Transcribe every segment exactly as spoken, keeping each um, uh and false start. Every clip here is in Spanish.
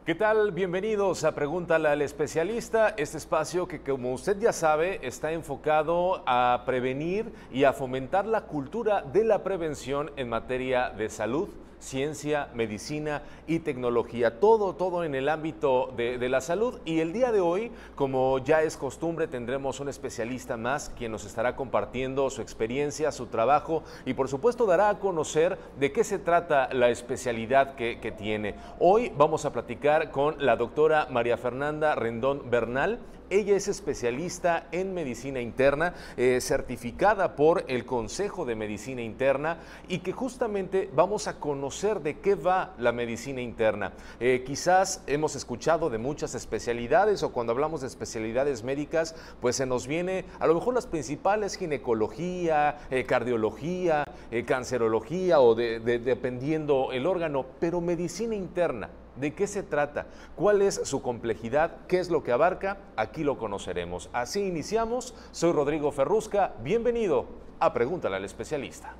¿Qué tal? Bienvenidos a Pregúntale al Especialista, este espacio que, como usted ya sabe, está enfocado a prevenir y a fomentar la cultura de la prevención en materia de salud, ciencia, medicina y tecnología, todo, todo en el ámbito de, de la salud. Y el día de hoy, como ya es costumbre, tendremos un especialista más quien nos estará compartiendo su experiencia, su trabajo y por supuesto dará a conocer de qué se trata la especialidad que, que tiene. Hoy vamos a platicar con la doctora María Fernanda Rendón Bernal. Ella es especialista en medicina interna, eh, certificada por el Consejo de Medicina Interna, y que justamente vamos a conocer de qué va la medicina interna. Eh, quizás hemos escuchado de muchas especialidades, o cuando hablamos de especialidades médicas, pues se nos viene a lo mejor las principales: ginecología, eh, cardiología, eh, cancerología, o de, de, dependiendo el órgano, pero medicina interna, ¿de qué se trata? ¿Cuál es su complejidad? ¿Qué es lo que abarca? Aquí lo conoceremos. Así iniciamos. Soy Rodrigo Ferrusca. Bienvenido a Pregúntale al Especialista.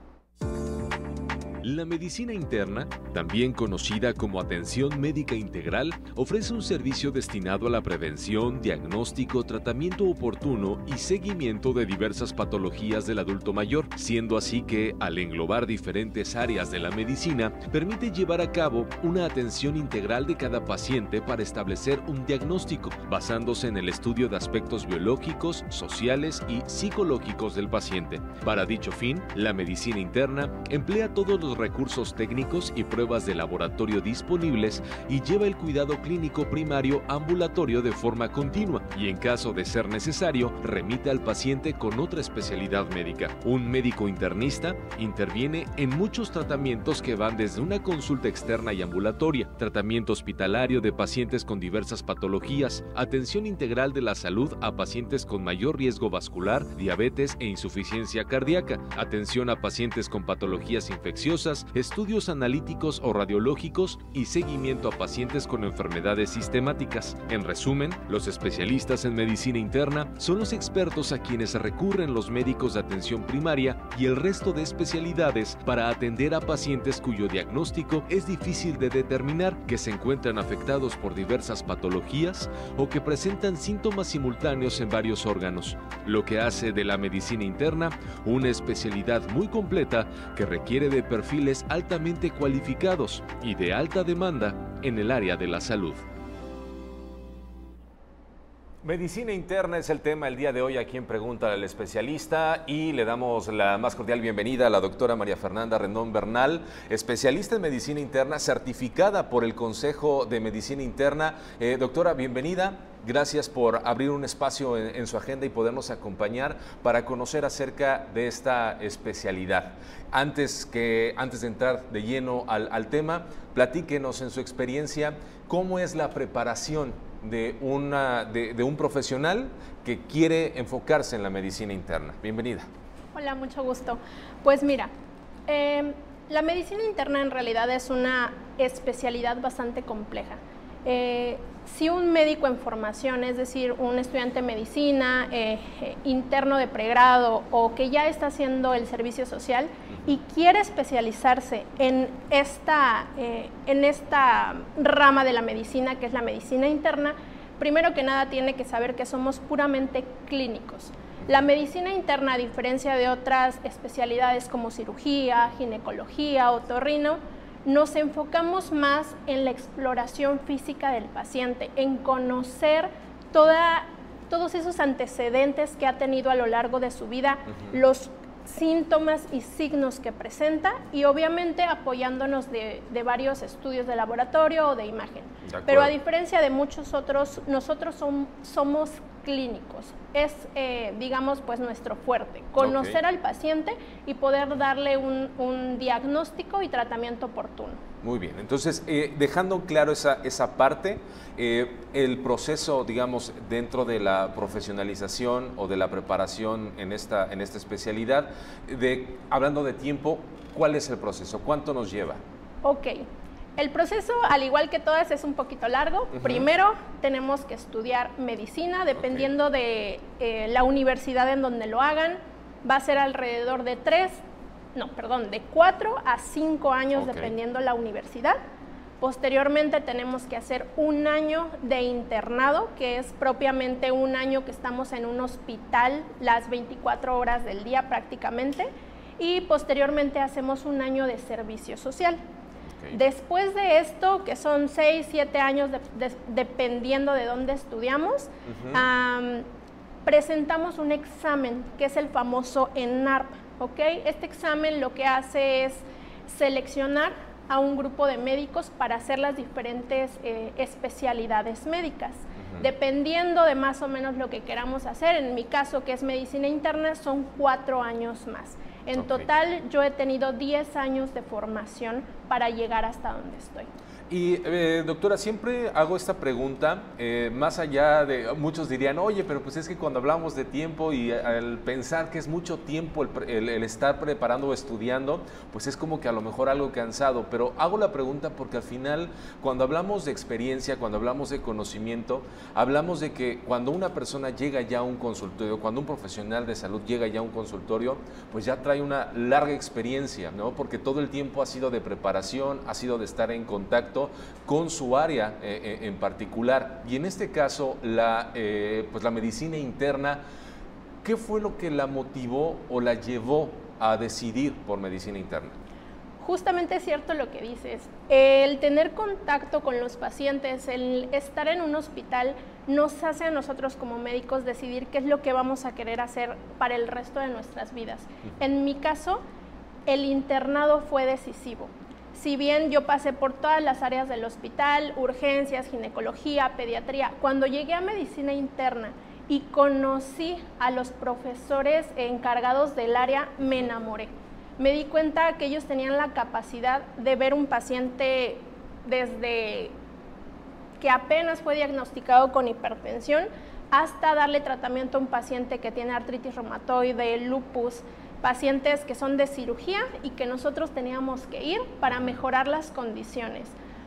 La medicina interna, también conocida como atención médica integral, ofrece un servicio destinado a la prevención, diagnóstico, tratamiento oportuno y seguimiento de diversas patologías del adulto mayor, siendo así que, al englobar diferentes áreas de la medicina, permite llevar a cabo una atención integral de cada paciente para establecer un diagnóstico, basándose en el estudio de aspectos biológicos, sociales y psicológicos del paciente. Para dicho fin, la medicina interna emplea todos los recursos técnicos y pruebas de laboratorio disponibles y lleva el cuidado clínico primario ambulatorio de forma continua y, en caso de ser necesario, remite al paciente con otra especialidad médica. Un médico internista interviene en muchos tratamientos que van desde una consulta externa y ambulatoria, tratamiento hospitalario de pacientes con diversas patologías, atención integral de la salud a pacientes con mayor riesgo vascular, diabetes e insuficiencia cardíaca, atención a pacientes con patologías infecciosas, estudios analíticos o radiológicos y seguimiento a pacientes con enfermedades sistemáticas. En resumen, los especialistas en medicina interna son los expertos a quienes recurren los médicos de atención primaria y el resto de especialidades para atender a pacientes cuyo diagnóstico es difícil de determinar, que se encuentran afectados por diversas patologías o que presentan síntomas simultáneos en varios órganos, lo que hace de la medicina interna una especialidad muy completa que requiere de perfiles altamente cualificados y de alta demanda en el área de la salud. Medicina interna es el tema el día de hoy aquí en Pregúntale al Especialista, y le damos la más cordial bienvenida a la doctora María Fernanda Rendón Bernal, especialista en medicina interna, certificada por el Consejo de Medicina Interna. Eh, doctora, bienvenida. Gracias por abrir un espacio en, en su agenda y podernos acompañar para conocer acerca de esta especialidad. Antes, que, antes de entrar de lleno al, al tema, platíquenos en su experiencia cómo es la preparación de, una, de, de un profesional que quiere enfocarse en la medicina interna. Bienvenida. Hola, mucho gusto. Pues mira, eh, la medicina interna en realidad es una especialidad bastante compleja. Eh, si un médico en formación, es decir, un estudiante de medicina, eh, eh, interno de pregrado o que ya está haciendo el servicio social y quiere especializarse en esta, eh, en esta rama de la medicina, que es la medicina interna, primero que nada tiene que saber que somos puramente clínicos. La medicina interna, a diferencia de otras especialidades como cirugía, ginecología, otorrino, nos enfocamos más en la exploración física del paciente, en conocer toda, todos esos antecedentes que ha tenido a lo largo de su vida, uh-huh. los síntomas y signos que presenta, y obviamente apoyándonos de, de varios estudios de laboratorio o de imagen. De Pero a diferencia de muchos otros, nosotros son, somos clínicos. Es, eh, digamos, pues nuestro fuerte, conocer okay. al paciente y poder darle un, un diagnóstico y tratamiento oportuno. Muy bien, entonces eh, dejando claro esa, esa parte, eh, el proceso, digamos, dentro de la profesionalización o de la preparación en esta, en esta especialidad, de, hablando de tiempo, ¿cuál es el proceso? ¿Cuánto nos lleva? Ok. El proceso, al igual que todas, es un poquito largo. Uh-huh. Primero tenemos que estudiar medicina, dependiendo okay. de eh, la universidad en donde lo hagan. Va a ser alrededor de tres, no, perdón, de cuatro a cinco años, okay. dependiendo la universidad. Posteriormente tenemos que hacer un año de internado, que es propiamente un año que estamos en un hospital las veinticuatro horas del día prácticamente, y posteriormente hacemos un año de servicio social. Okay. Después de esto, que son seis, siete años de, de, dependiendo de dónde estudiamos, uh-huh. um, presentamos un examen que es el famoso ENARP. ¿Okay? Este examen lo que hace es seleccionar a un grupo de médicos para hacer las diferentes eh, especialidades médicas. Uh-huh. Dependiendo de más o menos lo que queramos hacer, en mi caso, que es medicina interna, son cuatro años más. En okay. total, yo he tenido diez años de formación para llegar hasta donde estoy. Y eh, doctora, siempre hago esta pregunta, eh, más allá de, muchos dirían, oye, pero pues es que cuando hablamos de tiempo y al pensar que es mucho tiempo el, el, el estar preparando o estudiando, pues es como que a lo mejor algo cansado, pero hago la pregunta porque al final, cuando hablamos de experiencia, cuando hablamos de conocimiento, hablamos de que cuando una persona llega ya a un consultorio, cuando un profesional de salud llega ya a un consultorio, pues ya trae una larga experiencia, ¿no? Porque todo el tiempo ha sido de preparación, ha sido de estar en contacto con su área eh, en particular. Y en este caso, la, eh, pues la medicina interna, ¿qué fue lo que la motivó o la llevó a decidir por medicina interna? Justamente es cierto lo que dices. El tener contacto con los pacientes, el estar en un hospital, nos hace a nosotros como médicos decidir qué es lo que vamos a querer hacer para el resto de nuestras vidas. En mi caso, el internado fue decisivo. Si bien yo pasé por todas las áreas del hospital, urgencias, ginecología, pediatría, cuando llegué a medicina interna y conocí a los profesores encargados del área, me enamoré. Me di cuenta que ellos tenían la capacidad de ver un paciente desde que apenas fue diagnosticado con hipertensión hasta darle tratamiento a un paciente que tiene artritis reumatoide, lupus, pacientes que son de cirugía y que nosotros teníamos que ir para mejorar las condiciones,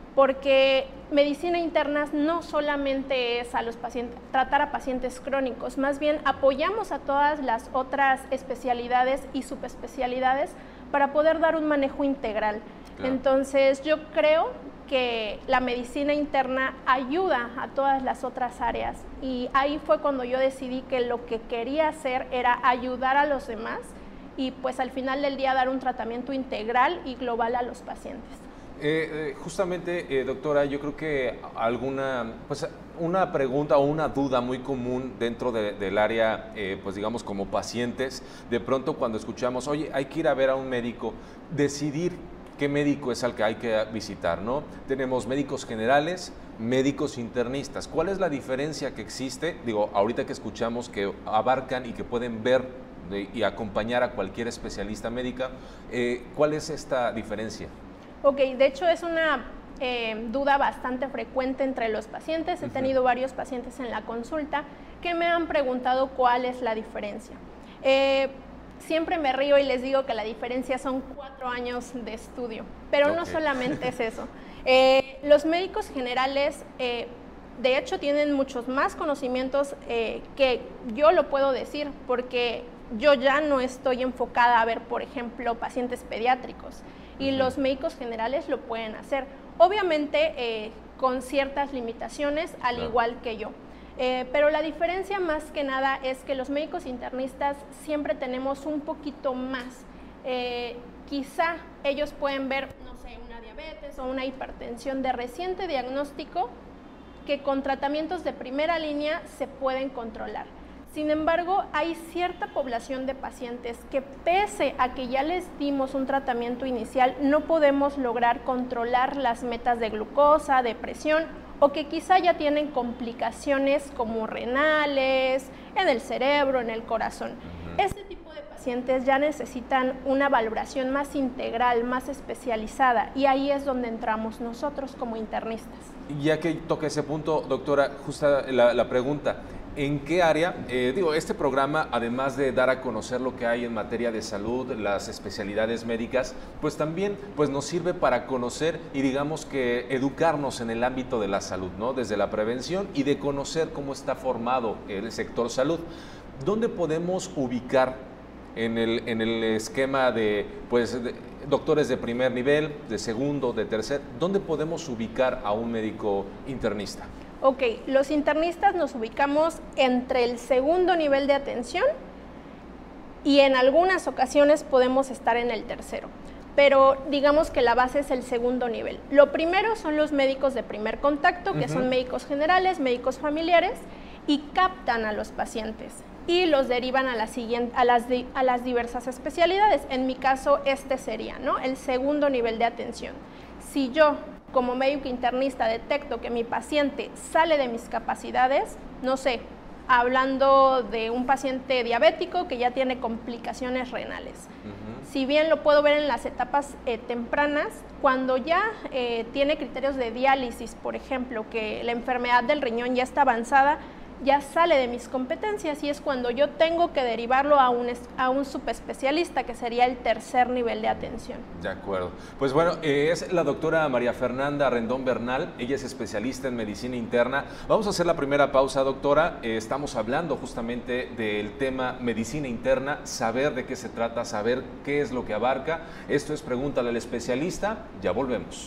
porque medicina interna no solamente es a los pacientes, tratar a pacientes crónicos, más bien apoyamos a todas las otras especialidades y subespecialidades para poder dar un manejo integral. Claro. Entonces yo creo que la medicina interna ayuda a todas las otras áreas, y ahí fue cuando yo decidí que lo que quería hacer era ayudar a los demás y pues al final del día dar un tratamiento integral y global a los pacientes. Eh, eh, justamente, eh, doctora, yo creo que alguna, pues una pregunta o una duda muy común dentro de, del área, eh, pues digamos como pacientes, de pronto cuando escuchamos, oye, hay que ir a ver a un médico, decidir qué médico es al que hay que visitar, ¿no? Tenemos médicos generales, médicos internistas. ¿Cuál es la diferencia que existe? Digo, ahorita que escuchamos que abarcan y que pueden ver De, y acompañar a cualquier especialista médica, eh, ¿cuál es esta diferencia? Ok, de hecho es una eh, duda bastante frecuente entre los pacientes. He uh-huh. tenido varios pacientes en la consulta que me han preguntado cuál es la diferencia. Eh, siempre me río y les digo que la diferencia son cuatro años de estudio, pero okay. no solamente es eso. Eh, los médicos generales eh, de hecho tienen muchos más conocimientos eh, que yo lo puedo decir, porque yo ya no estoy enfocada a ver, por ejemplo, pacientes pediátricos, y uh-huh. los médicos generales lo pueden hacer, obviamente eh, con ciertas limitaciones, al claro. igual que yo. Eh, pero la diferencia más que nada es que los médicos internistas siempre tenemos un poquito más. Eh, quizá ellos pueden ver, no sé, una diabetes o una hipertensión de reciente diagnóstico que con tratamientos de primera línea se pueden controlar. Sin embargo, hay cierta población de pacientes que pese a que ya les dimos un tratamiento inicial, no podemos lograr controlar las metas de glucosa, de presión, o que quizá ya tienen complicaciones como renales, en el cerebro, en el corazón. Uh-huh. Este tipo de pacientes ya necesitan una valoración más integral, más especializada, y ahí es donde entramos nosotros como internistas. Ya que toca ese punto, doctora, justa la, la pregunta, ¿en qué área? Eh, digo, este programa, además de dar a conocer lo que hay en materia de salud, las especialidades médicas, pues también pues nos sirve para conocer y digamos que educarnos en el ámbito de la salud, ¿no? Desde la prevención y de conocer cómo está formado el sector salud. ¿Dónde podemos ubicar en el, en el esquema de, pues, de, doctores de primer nivel, de segundo, de tercer, ¿dónde podemos ubicar a un médico internista? Ok, los internistas nos ubicamos entre el segundo nivel de atención y en algunas ocasiones podemos estar en el tercero, pero digamos que la base es el segundo nivel. Lo primero son los médicos de primer contacto, que uh-huh. son médicos generales, médicos familiares, y captan a los pacientes y los derivan a, la siguiente, a, las, di, a las diversas especialidades. En mi caso, este sería, ¿no?, el segundo nivel de atención. Si yo, como médico internista, detecto que mi paciente sale de mis capacidades, no sé, hablando de un paciente diabético que ya tiene complicaciones renales. Uh-huh. Si bien lo puedo ver en las etapas eh, tempranas, cuando ya eh, tiene criterios de diálisis, por ejemplo, que la enfermedad del riñón ya está avanzada, ya sale de mis competencias y es cuando yo tengo que derivarlo a un, a un subespecialista, que sería el tercer nivel de atención. De acuerdo. Pues bueno, eh, es la doctora María Fernanda Rendón Bernal, ella es especialista en medicina interna. Vamos a hacer la primera pausa, doctora. Eh, estamos hablando justamente del tema medicina interna, saber de qué se trata, saber qué es lo que abarca. Esto es Pregúntale al especialista, ya volvemos.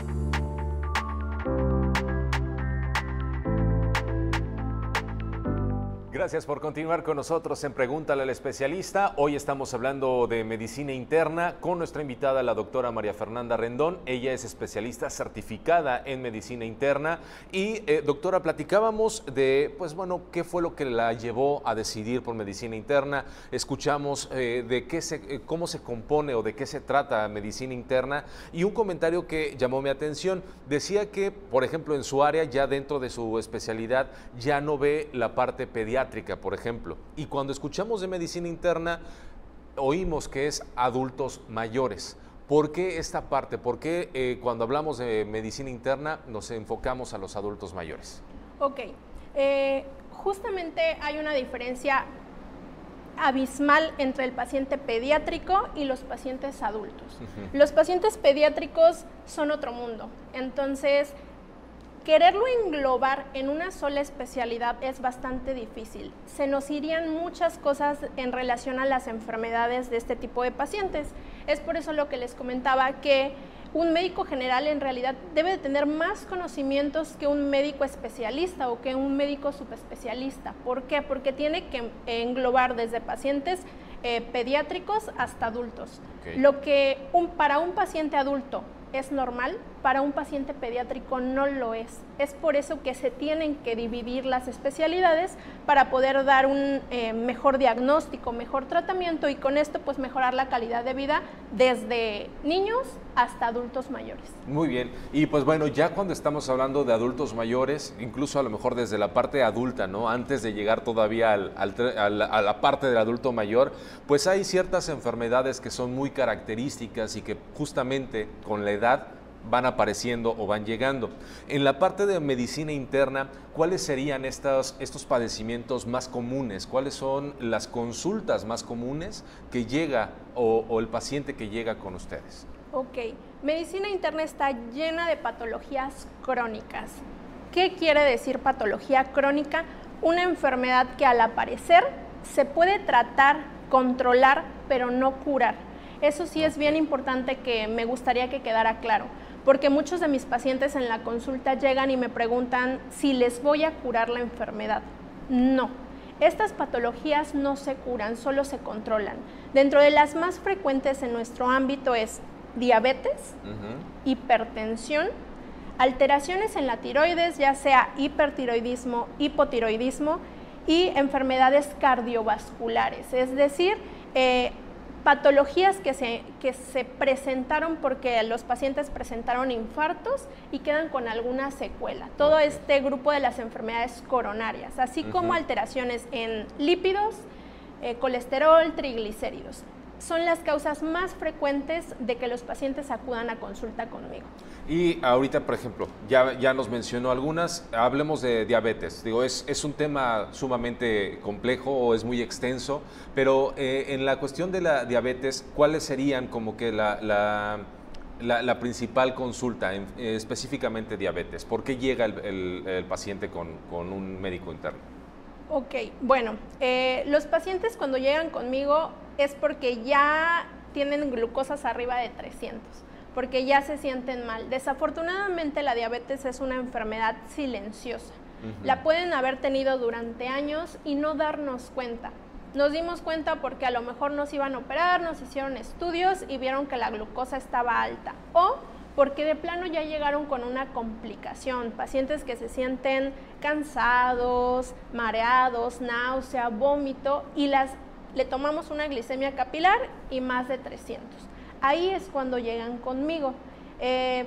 Gracias por continuar con nosotros en Pregúntale al especialista. Hoy estamos hablando de medicina interna con nuestra invitada, la doctora María Fernanda Rendón. Ella es especialista certificada en medicina interna. Y, eh, doctora, platicábamos de, pues bueno, qué fue lo que la llevó a decidir por medicina interna. Escuchamos eh, de qué se, eh, cómo se compone o de qué se trata medicina interna. Y un comentario que llamó mi atención. Decía que, por ejemplo, en su área, ya dentro de su especialidad, ya no ve la parte pediátrica, por ejemplo, y cuando escuchamos de medicina interna oímos que es adultos mayores. ¿Por qué esta parte? ¿Por qué eh, cuando hablamos de medicina interna nos enfocamos a los adultos mayores? Ok, eh, justamente hay una diferencia abismal entre el paciente pediátrico y los pacientes adultos. Uh-huh. Los pacientes pediátricos son otro mundo, entonces quererlo englobar en una sola especialidad es bastante difícil. Se nos irían muchas cosas en relación a las enfermedades de este tipo de pacientes. Es por eso lo que les comentaba, que un médico general en realidad debe de tener más conocimientos que un médico especialista o que un médico subespecialista. ¿Por qué? Porque tiene que englobar desde pacientes eh, pediátricos hasta adultos. Okay. Lo que un, para un paciente adulto es normal, para un paciente pediátrico no lo es. Es por eso que se tienen que dividir las especialidades para poder dar un eh, mejor diagnóstico, mejor tratamiento y con esto pues mejorar la calidad de vida desde niños hasta adultos mayores. Muy bien, y pues bueno, ya cuando estamos hablando de adultos mayores, incluso a lo mejor desde la parte adulta, ¿no?, antes de llegar todavía al, al, al, a la parte del adulto mayor, pues hay ciertas enfermedades que son muy características y que justamente con la edad van apareciendo o van llegando. En la parte de medicina interna, ¿cuáles serían estos, estos padecimientos más comunes? ¿Cuáles son las consultas más comunes que llega o, o el paciente que llega con ustedes? Ok, medicina interna está llena de patologías crónicas. ¿Qué quiere decir patología crónica? Una enfermedad que al aparecer se puede tratar, controlar, pero no curar. Eso sí es bien importante, que me gustaría que quedara claro, porque muchos de mis pacientes en la consulta llegan y me preguntan si les voy a curar la enfermedad. No, estas patologías no se curan, solo se controlan. Dentro de las más frecuentes en nuestro ámbito es diabetes, uh-huh. hipertensión, alteraciones en la tiroides, ya sea hipertiroidismo, hipotiroidismo y enfermedades cardiovasculares, es decir, eh, patologías que se, que se presentaron porque los pacientes presentaron infartos y quedan con alguna secuela. Todo okay. este grupo de las enfermedades coronarias, así uh-huh. como alteraciones en lípidos, eh, colesterol, triglicéridos. Son las causas más frecuentes de que los pacientes acudan a consulta conmigo. Y ahorita, por ejemplo, ya, ya nos mencionó algunas, hablemos de diabetes. Digo, es, es un tema sumamente complejo o es muy extenso, pero eh, en la cuestión de la diabetes, ¿cuáles serían como que la, la, la, la principal consulta, en, eh, específicamente diabetes? ¿Por qué llega el, el, el paciente con, con un médico interno? Ok, bueno, eh, los pacientes cuando llegan conmigo es porque ya tienen glucosas arriba de trescientos, porque ya se sienten mal. Desafortunadamente la diabetes es una enfermedad silenciosa. Uh-huh. La pueden haber tenido durante años y no darnos cuenta. Nos dimos cuenta porque a lo mejor nos iban a operar, nos hicieron estudios y vieron que la glucosa estaba alta, o porque de plano ya llegaron con una complicación, pacientes que se sienten cansados, mareados, náusea, vómito, y las, le tomamos una glicemia capilar y más de trescientos. Ahí es cuando llegan conmigo. Eh,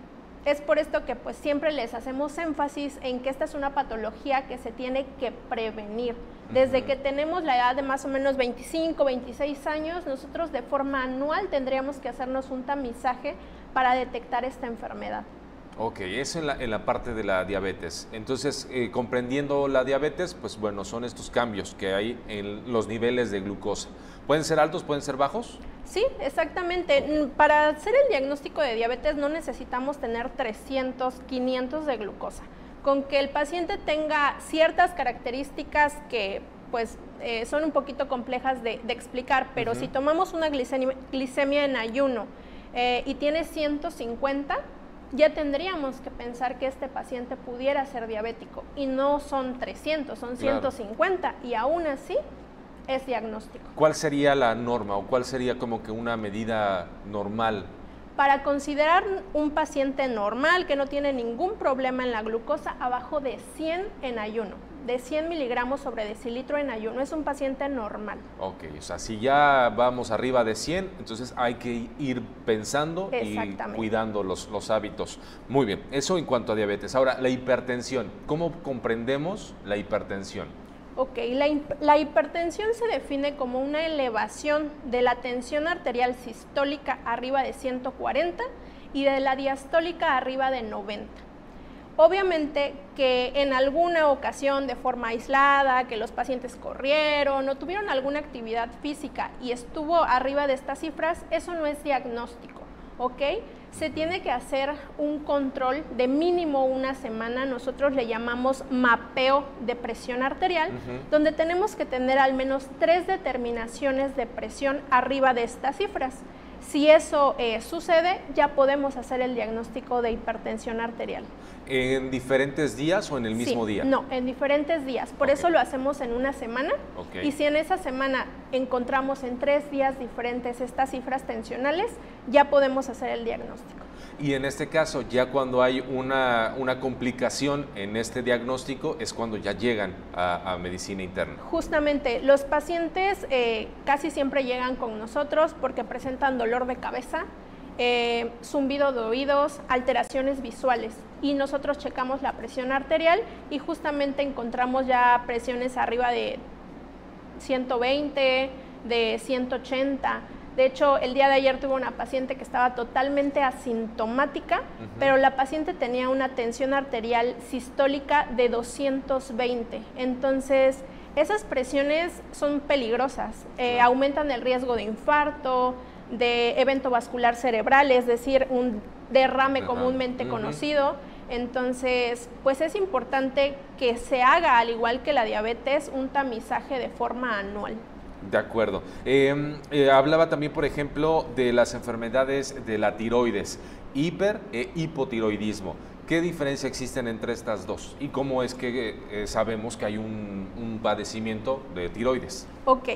es por esto que pues siempre les hacemos énfasis en que esta es una patología que se tiene que prevenir. Desde uh-huh. que tenemos la edad de más o menos veinticinco, veintiséis años, nosotros de forma anual tendríamos que hacernos un tamizaje para detectar esta enfermedad. Ok, eso en la, en la parte de la diabetes. Entonces, eh, comprendiendo la diabetes, pues bueno, son estos cambios que hay en los niveles de glucosa. ¿Pueden ser altos, pueden ser bajos? Sí, exactamente. Para hacer el diagnóstico de diabetes no necesitamos tener trescientos, quinientos de glucosa. Con que el paciente tenga ciertas características que pues eh, son un poquito complejas de, de explicar, pero uh-huh. si tomamos una glicemia, glicemia en ayuno eh, y tiene ciento cincuenta, ya tendríamos que pensar que este paciente pudiera ser diabético, y no son trescientos, son ciento cincuenta, claro. Y aún así es diagnóstico. ¿Cuál sería la norma o cuál sería como que una medida normal? Para considerar un paciente normal que no tiene ningún problema en la glucosa, abajo de cien en ayuno, de cien miligramos sobre decilitro en ayuno, es un paciente normal. Ok, o sea, si ya vamos arriba de cien, entonces hay que ir pensando y cuidando los, los hábitos. Muy bien, eso en cuanto a diabetes. Ahora, la hipertensión, ¿cómo comprendemos la hipertensión? Ok, la, la hipertensión se define como una elevación de la tensión arterial sistólica arriba de ciento cuarenta y de la diastólica arriba de noventa. Obviamente que en alguna ocasión de forma aislada, que los pacientes corrieron o tuvieron alguna actividad física y estuvo arriba de estas cifras, eso no es diagnóstico, ¿ok? Se tiene que hacer un control de mínimo una semana, nosotros le llamamos mapeo de presión arterial, uh-huh. donde tenemos que tener al menos tres determinaciones de presión arriba de estas cifras. Si eso eh, sucede, ya podemos hacer el diagnóstico de hipertensión arterial. ¿En diferentes días o en el mismo sí, día? No, en diferentes días. Por okay. eso lo hacemos en una semana. Okay. Y si en esa semana encontramos en tres días diferentes estas cifras tensionales, ya podemos hacer el diagnóstico. Y en este caso, ya cuando hay una, una complicación en este diagnóstico, es cuando ya llegan a, a medicina interna. Justamente, los pacientes eh, casi siempre llegan con nosotros porque presentan dolor de cabeza, eh, zumbido de oídos, alteraciones visuales, y nosotros checamos la presión arterial y justamente encontramos ya presiones arriba de ciento veinte, de ciento ochenta. De hecho, el día de ayer tuve una paciente que estaba totalmente asintomática, uh-huh. pero la paciente tenía una tensión arterial sistólica de doscientos veinte. Entonces, esas presiones son peligrosas, eh, uh-huh. aumentan el riesgo de infarto, de evento vascular cerebral, es decir, un derrame uh-huh. comúnmente uh-huh. conocido. Entonces, pues es importante que se haga, al igual que la diabetes, un tamizaje de forma anual. De acuerdo. Eh, eh, hablaba también, por ejemplo, de las enfermedades de la tiroides, hiper e hipotiroidismo. ¿Qué diferencia existen entre estas dos? ¿Y cómo es que eh, sabemos que hay un, un padecimiento de tiroides? Ok.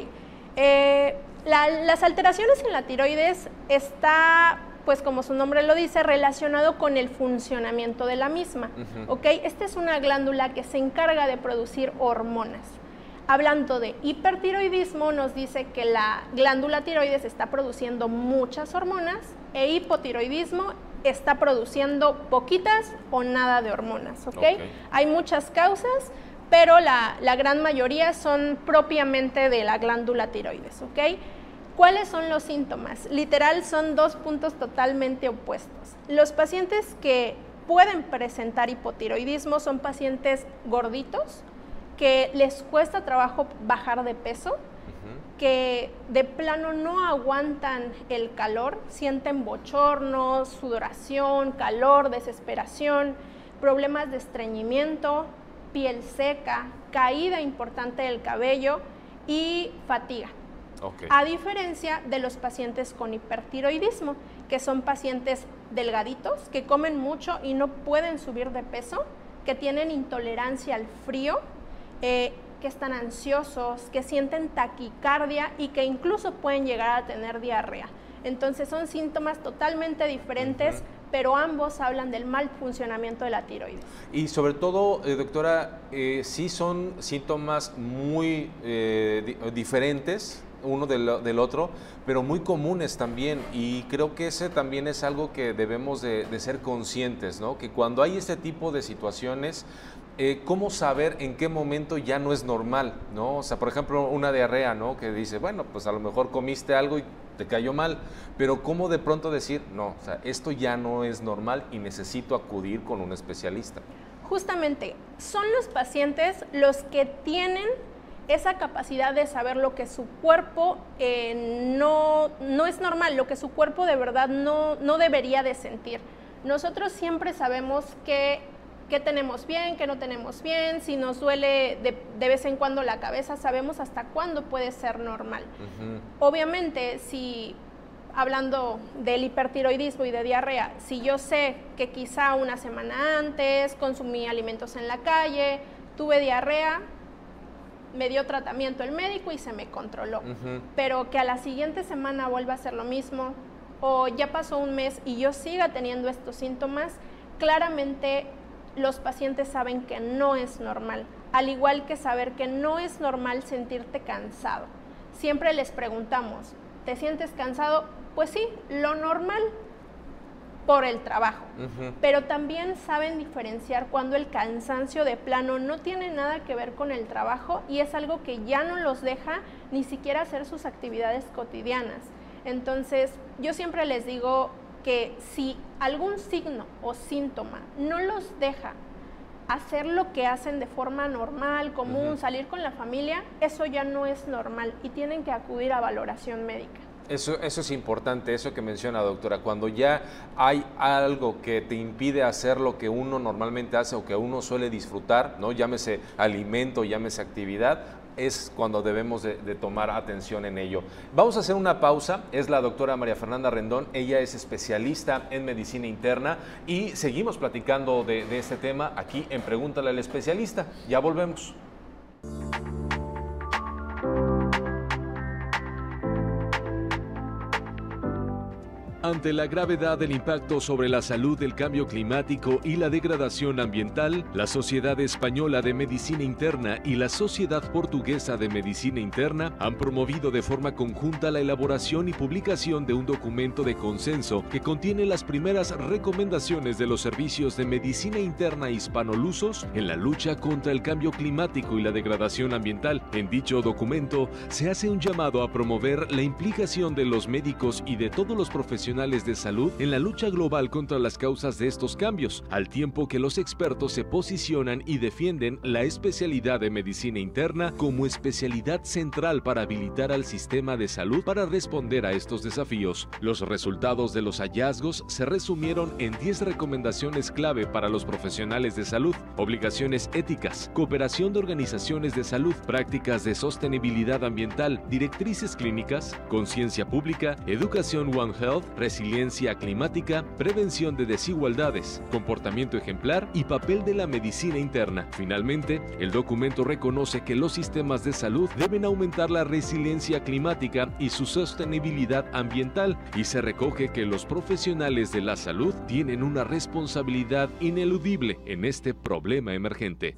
Eh, la, las alteraciones en la tiroides está, pues como su nombre lo dice, relacionado con el funcionamiento de la misma. Uh-huh. ¿Ok? Esta es una glándula que se encarga de producir hormonas. Hablando de hipertiroidismo, nos dice que la glándula tiroides está produciendo muchas hormonas, e hipotiroidismo está produciendo poquitas o nada de hormonas, ¿ok? Okay. Hay muchas causas, pero la, la gran mayoría son propiamente de la glándula tiroides, ¿ok? ¿Cuáles son los síntomas? Literal, son dos puntos totalmente opuestos. Los pacientes que pueden presentar hipotiroidismo son pacientes gorditos, que les cuesta trabajo bajar de peso, uh-huh. que de plano no aguantan el calor, sienten bochornos, sudoración, calor, desesperación, problemas de estreñimiento, piel seca, caída importante del cabello y fatiga. Okay. A diferencia de los pacientes con hipertiroidismo, que son pacientes delgaditos, que comen mucho y no pueden subir de peso, que tienen intolerancia al frío, eh, que están ansiosos, que sienten taquicardia y que incluso pueden llegar a tener diarrea. Entonces son síntomas totalmente diferentes, uh-huh. pero ambos hablan del mal funcionamiento de la tiroides. Y sobre todo, eh, doctora, eh, sí son síntomas muy eh, di diferentes uno del, del otro, pero muy comunes también, y creo que ese también es algo que debemos de, de ser conscientes, ¿no? Que cuando hay este tipo de situaciones, eh, ¿cómo saber en qué momento ya no es normal, ¿no? O sea, por ejemplo, una diarrea, ¿no? Que dice, bueno, pues a lo mejor comiste algo y te cayó mal, pero ¿cómo de pronto decir, no, o sea, esto ya no es normal y necesito acudir con un especialista? Justamente, son los pacientes los que tienen esa capacidad de saber lo que su cuerpo eh, no, no es normal, lo que su cuerpo de verdad no, no debería de sentir. Nosotros siempre sabemos que, que tenemos bien, que no tenemos bien, si nos duele de, de vez en cuando la cabeza, sabemos hasta cuándo puede ser normal. Uh-huh. Obviamente, si hablando del hipertiroidismo y de diarrea, si yo sé que quizá una semana antes consumí alimentos en la calle, tuve diarrea, me dio tratamiento el médico y se me controló, uh-huh. pero que a la siguiente semana vuelva a ser lo mismo, o ya pasó un mes y yo siga teniendo estos síntomas, claramente los pacientes saben que no es normal, al igual que saber que no es normal sentirte cansado. Siempre les preguntamos, ¿te sientes cansado? Pues sí, lo normal por el trabajo, uh-huh. pero también saben diferenciar cuando el cansancio de plano no tiene nada que ver con el trabajo y es algo que ya no los deja ni siquiera hacer sus actividades cotidianas. Entonces, yo siempre les digo que si algún signo o síntoma no los deja hacer lo que hacen de forma normal, común, uh-huh. salir con la familia, eso ya no es normal y tienen que acudir a valoración médica. Eso, eso es importante, eso que menciona, doctora, cuando ya hay algo que te impide hacer lo que uno normalmente hace o que uno suele disfrutar, ¿no? Llámese alimento, llámese actividad, es cuando debemos de, de tomar atención en ello. Vamos a hacer una pausa, es la doctora María Fernanda Rendón, ella es especialista en medicina interna y seguimos platicando de, de este tema aquí en Pregúntale al Especialista, ya volvemos. Ante la gravedad del impacto sobre la salud del cambio climático y la degradación ambiental, la Sociedad Española de Medicina Interna y la Sociedad Portuguesa de Medicina Interna han promovido de forma conjunta la elaboración y publicación de un documento de consenso que contiene las primeras recomendaciones de los servicios de medicina interna hispanolusos en la lucha contra el cambio climático y la degradación ambiental. En dicho documento se hace un llamado a promover la implicación de los médicos y de todos los profesionales de salud en la lucha global contra las causas de estos cambios, al tiempo que los expertos se posicionan y defienden la especialidad de medicina interna como especialidad central para habilitar al sistema de salud para responder a estos desafíos. Los resultados de los hallazgos se resumieron en diez recomendaciones clave para los profesionales de salud: obligaciones éticas, cooperación de organizaciones de salud, prácticas de sostenibilidad ambiental, directrices clínicas, conciencia pública, educación One Health, resiliencia climática, prevención de desigualdades, comportamiento ejemplar y papel de la medicina interna. Finalmente, el documento reconoce que los sistemas de salud deben aumentar la resiliencia climática y su sostenibilidad ambiental, y se recoge que los profesionales de la salud tienen una responsabilidad ineludible en este problema emergente.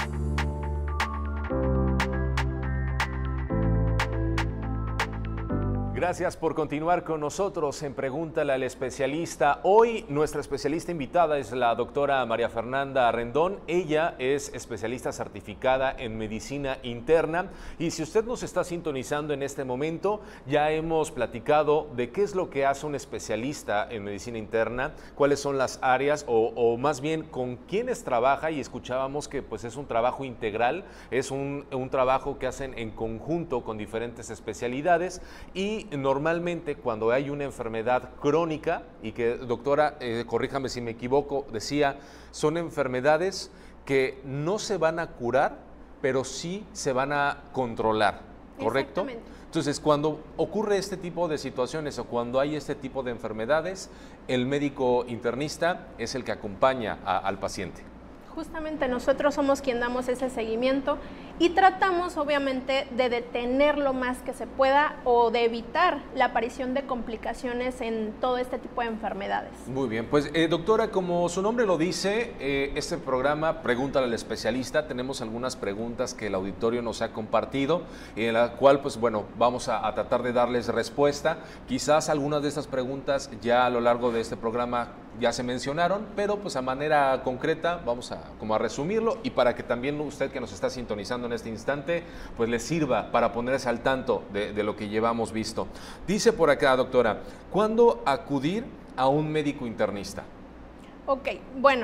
Gracias por continuar con nosotros en Pregúntale al Especialista. Hoy nuestra especialista invitada es la doctora María Fernanda Rendón. Ella es especialista certificada en medicina interna y si usted nos está sintonizando en este momento, ya hemos platicado de qué es lo que hace un especialista en medicina interna, cuáles son las áreas o, o más bien con quiénes trabaja, y escuchábamos que pues es un trabajo integral, es un, un trabajo que hacen en conjunto con diferentes especialidades. Y normalmente cuando hay una enfermedad crónica, y que doctora, eh, corríjame si me equivoco, decía, son enfermedades que no se van a curar, pero sí se van a controlar. ¿correcto? Entonces, cuando ocurre este tipo de situaciones o cuando hay este tipo de enfermedades, el médico internista es el que acompaña a, al paciente. Justamente nosotros somos quien damos ese seguimiento y tratamos obviamente de detener lo más que se pueda o de evitar la aparición de complicaciones en todo este tipo de enfermedades. Muy bien, pues eh, doctora, como su nombre lo dice, eh, este programa Pregúntale al Especialista, tenemos algunas preguntas que el auditorio nos ha compartido, en la cual pues bueno, vamos a, a tratar de darles respuesta. Quizás algunas de estas preguntas ya a lo largo de este programa ya se mencionaron, pero pues a manera concreta vamos a como a resumirlo y para que también usted que nos está sintonizando en este instante pues le sirva para ponerse al tanto de, de lo que llevamos visto. Dice por acá, doctora, ¿cuándo acudir a un médico internista? Ok, bueno,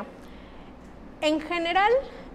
en general,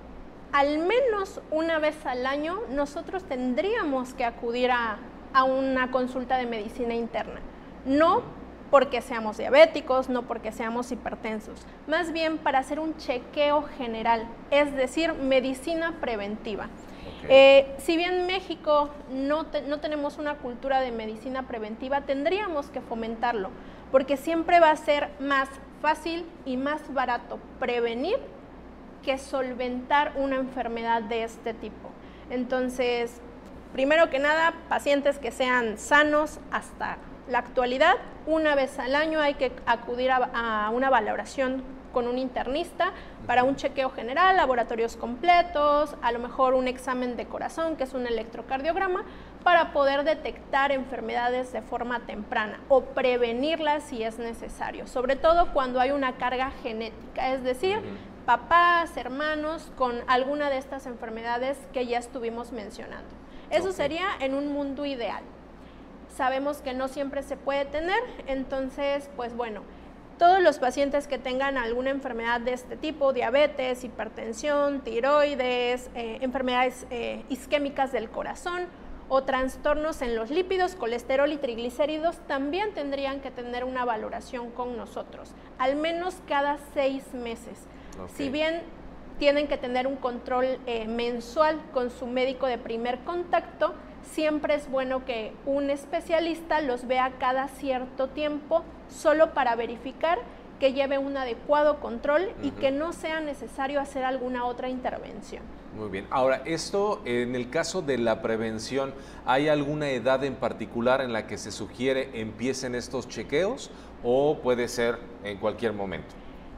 al menos una vez al año nosotros tendríamos que acudir a, a una consulta de medicina interna. No porque seamos diabéticos, no porque seamos hipertensos, más bien para hacer un chequeo general, es decir, medicina preventiva. Okay. Eh, si bien México no, te, no tenemos una cultura de medicina preventiva, tendríamos que fomentarlo, porque siempre va a ser más fácil y más barato prevenir que solventar una enfermedad de este tipo. Entonces, primero que nada, pacientes que sean sanos hasta la actualidad, una vez al año hay que acudir a, a una valoración con un internista para un chequeo general, laboratorios completos, a lo mejor un examen de corazón, que es un electrocardiograma, para poder detectar enfermedades de forma temprana o prevenirlas si es necesario, sobre todo cuando hay una carga genética, es decir, uh-huh. papás, hermanos con alguna de estas enfermedades que ya estuvimos mencionando. Eso okay. sería en un mundo ideal. Sabemos que no siempre se puede tener, entonces, pues bueno, todos los pacientes que tengan alguna enfermedad de este tipo, diabetes, hipertensión, tiroides, eh, enfermedades eh, isquémicas del corazón o trastornos en los lípidos, colesterol y triglicéridos, también tendrían que tener una valoración con nosotros, al menos cada seis meses. Okay. Si bien tienen que tener un control eh, mensual con su médico de primer contacto, siempre es bueno que un especialista los vea cada cierto tiempo, solo para verificar que lleve un adecuado control y uh-huh. que no sea necesario hacer alguna otra intervención. Muy bien. Ahora, esto en el caso de la prevención, ¿hay alguna edad en particular en la que se sugiere empiecen estos chequeos o puede ser en cualquier momento?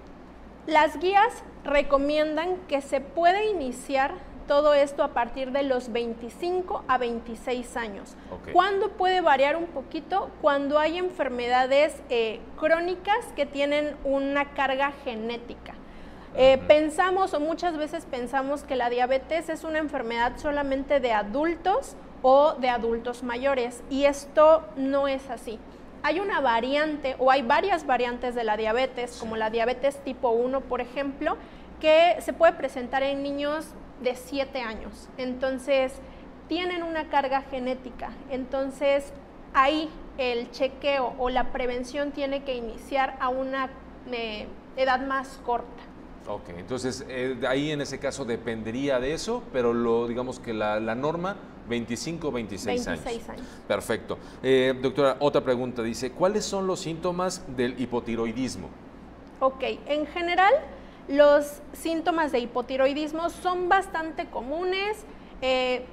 Las guías recomiendan que se puede iniciar todo esto a partir de los veinticinco a veintiséis años. Okay. ¿Cuándo puede variar un poquito? Cuando hay enfermedades eh, crónicas que tienen una carga genética. Eh, uh-huh. Pensamos o muchas veces pensamos que la diabetes es una enfermedad solamente de adultos o de adultos mayores y esto no es así. Hay una variante o hay varias variantes de la diabetes, sí. como la diabetes tipo uno, por ejemplo, que se puede presentar en niños de siete años, entonces tienen una carga genética, entonces ahí el chequeo o la prevención tiene que iniciar a una eh, edad más corta. Ok, entonces eh, ahí en ese caso dependería de eso, pero lo digamos que la, la norma veinticinco, veintiséis, veintiséis años. años. Perfecto. Eh, doctora, otra pregunta, dice, ¿cuáles son los síntomas del hipotiroidismo? Ok, en general los síntomas de hipotiroidismo son bastante comunes, eh,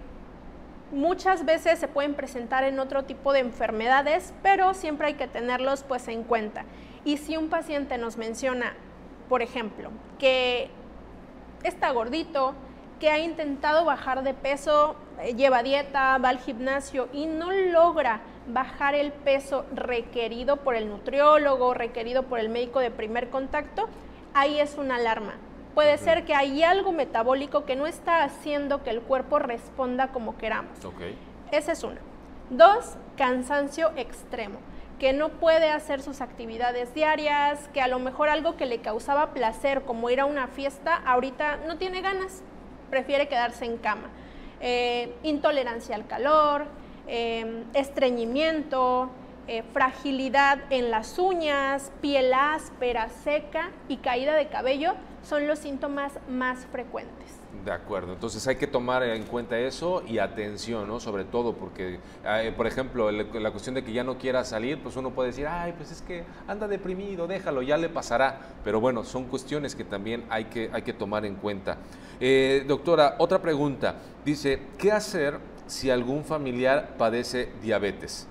muchas veces se pueden presentar en otro tipo de enfermedades, pero siempre hay que tenerlos pues en cuenta. Y si un paciente nos menciona, por ejemplo, que está gordito, que ha intentado bajar de peso, eh, lleva dieta, va al gimnasio y no logra bajar el peso requerido por el nutriólogo, requerido por el médico de primer contacto, ahí es una alarma. Puede uh-huh. ser que hay algo metabólico que no está haciendo que el cuerpo responda como queramos. Okay. Esa es una. Dos, cansancio extremo, que no puede hacer sus actividades diarias, que a lo mejor algo que le causaba placer, como ir a una fiesta, ahorita no tiene ganas, prefiere quedarse en cama. Eh, intolerancia al calor, eh, estreñimiento, Eh, fragilidad en las uñas, piel áspera, seca y caída de cabello son los síntomas más frecuentes. De acuerdo, entonces hay que tomar en cuenta eso y atención, ¿no? Sobre todo porque, eh, por ejemplo, el, la cuestión de que ya no quiera salir, pues uno puede decir, ay, pues es que anda deprimido, déjalo, ya le pasará. Pero bueno, son cuestiones que también hay que, hay que tomar en cuenta. Eh, doctora, otra pregunta. Dice, ¿qué hacer si algún familiar padece diabetes?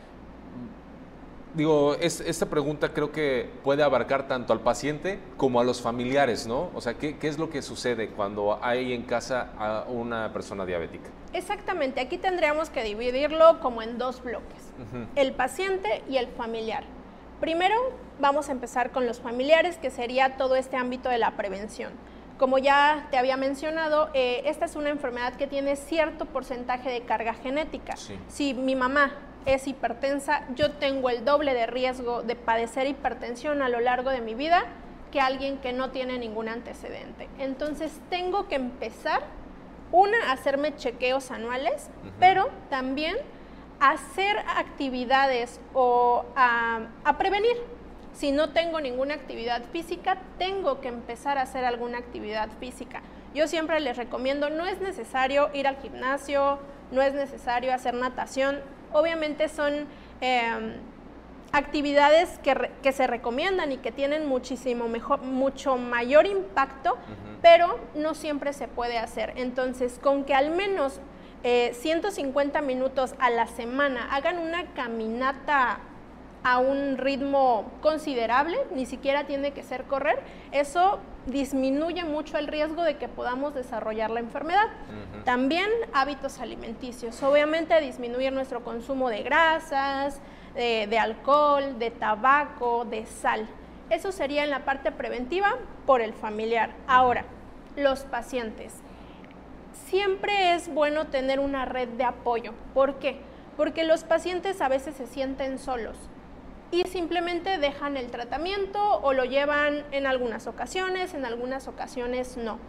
Digo, es, esta pregunta creo que puede abarcar tanto al paciente como a los familiares, ¿no? O sea, ¿qué, qué es lo que sucede cuando hay en casa a una persona diabética? Exactamente, aquí tendríamos que dividirlo como en dos bloques, uh-huh. el paciente y el familiar. Primero, vamos a empezar con los familiares, que sería todo este ámbito de la prevención. Como ya te había mencionado, eh, esta es una enfermedad que tiene cierto porcentaje de carga genética. Sí. Si mi mamá es hipertensa, yo tengo el doble de riesgo de padecer hipertensión a lo largo de mi vida que alguien que no tiene ningún antecedente. Entonces tengo que empezar, una, a hacerme chequeos anuales, uh-huh. pero también hacer actividades o a, a prevenir. Si no tengo ninguna actividad física, tengo que empezar a hacer alguna actividad física. Yo siempre les recomiendo, no es necesario ir al gimnasio, no es necesario hacer natación. Obviamente son eh, actividades que, re, que se recomiendan y que tienen muchísimo mejor, mucho mayor impacto, uh-huh. pero no siempre se puede hacer. Entonces, con que al menos eh, ciento cincuenta minutos a la semana hagan una caminata a un ritmo considerable, ni siquiera tiene que ser correr, eso disminuye mucho el riesgo de que podamos desarrollar la enfermedad. Uh-huh. También hábitos alimenticios, obviamente disminuir nuestro consumo de grasas, de, de alcohol, de tabaco, de sal. Eso sería en la parte preventiva por el familiar. Ahora, los pacientes. Siempre es bueno tener una red de apoyo. ¿Por qué? Porque los pacientes a veces se sienten solos y simplemente dejan el tratamiento o lo llevan en algunas ocasiones, en algunas ocasiones no.